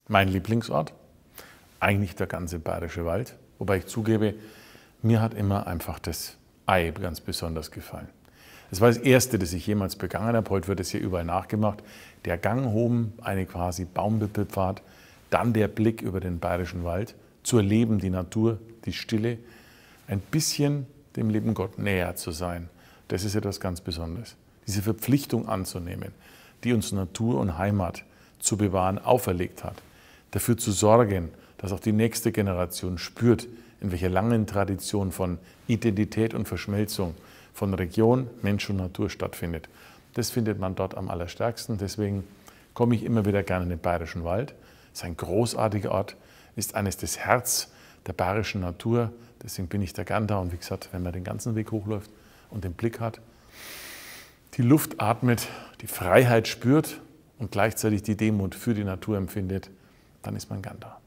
Mein Lieblingsort? Eigentlich der ganze Bayerische Wald. Wobei ich zugebe, mir hat immer einfach das Ei ganz besonders gefallen. Es war das erste, das ich jemals begangen habe. Heute wird es hier überall nachgemacht. Der Gang oben, eine quasi Baumwipfelpfad, dann der Blick über den Bayerischen Wald, zu erleben, die Natur, die Stille, ein bisschen dem lieben Gott näher zu sein. Das ist etwas ganz Besonderes. Diese Verpflichtung anzunehmen, die uns Natur und Heimat zu bewahren auferlegt hat. Dafür zu sorgen, dass auch die nächste Generation spürt, in welcher langen Tradition von Identität und Verschmelzung von Region, Mensch und Natur stattfindet. Das findet man dort am allerstärksten. Deswegen komme ich immer wieder gerne in den Bayerischen Wald. Es ist ein großartiger Ort, ist eines des Herz der bayerischen Natur. Deswegen bin ich da gern da. Und wie gesagt, wenn man den ganzen Weg hochläuft und den Blick hat, die Luft atmet, die Freiheit spürt und gleichzeitig die Demut für die Natur empfindet, dann ist man gern da.